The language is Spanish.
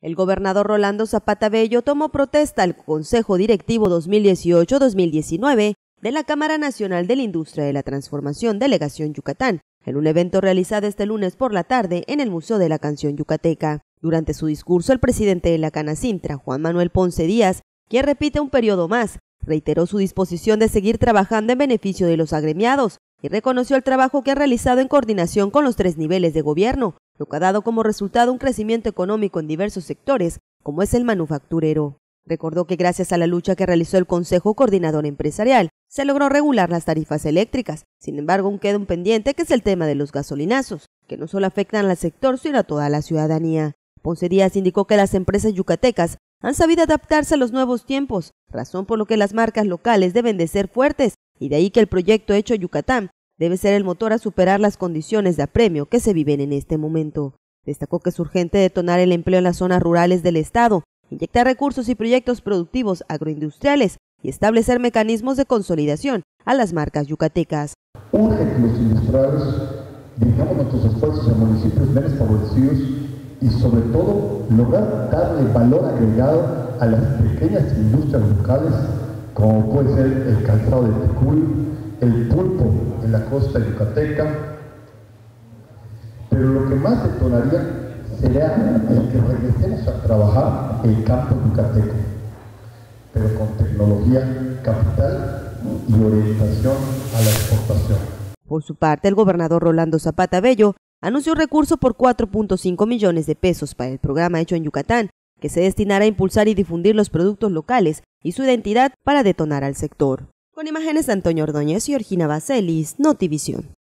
El gobernador Rolando Zapata Bello tomó protesta al Consejo Directivo 2018-2019 de la Cámara Nacional de la Industria de la Transformación Delegación Yucatán, en un evento realizado este lunes por la tarde en el Museo de la Canción Yucateca. Durante su discurso, el presidente de la Canacintra, Juan Manuel Ponce Díaz, quien repite un periodo más, reiteró su disposición de seguir trabajando en beneficio de los agremiados y reconoció el trabajo que ha realizado en coordinación con los 3 niveles de gobierno, lo que ha dado como resultado un crecimiento económico en diversos sectores, como es el manufacturero. Recordó que gracias a la lucha que realizó el Consejo Coordinador Empresarial, se logró regular las tarifas eléctricas. Sin embargo, aún queda un pendiente que es el tema de los gasolinazos, que no solo afectan al sector, sino a toda la ciudadanía. Ponce Díaz indicó que las empresas yucatecas han sabido adaptarse a los nuevos tiempos, razón por lo que las marcas locales deben de ser fuertes, y de ahí que el proyecto Hecho Yucatán debe ser el motor a superar las condiciones de apremio que se viven en este momento. Destacó que es urgente detonar el empleo en las zonas rurales del estado, inyectar recursos y proyectos productivos agroindustriales y establecer mecanismos de consolidación a las marcas yucatecas. Urge que los industriales dirigamos nuestros esfuerzos a municipios menos favorecidos y sobre todo lograr darle valor agregado a las pequeñas industrias locales, como puede ser el calzado de Ticul, el pulpo en la costa yucateca, pero lo que más detonaría sería el que regresemos a trabajar el campo yucateco, pero con tecnología, capital y orientación a la exportación. Por su parte, el gobernador Rolando Zapata Bello anunció un recurso por 4.5 millones de pesos para el programa Hecho en Yucatán, que se destinará a impulsar y difundir los productos locales y su identidad para detonar al sector. Con imágenes de Antonio Ordóñez y Georgina Baselis, Notivisión.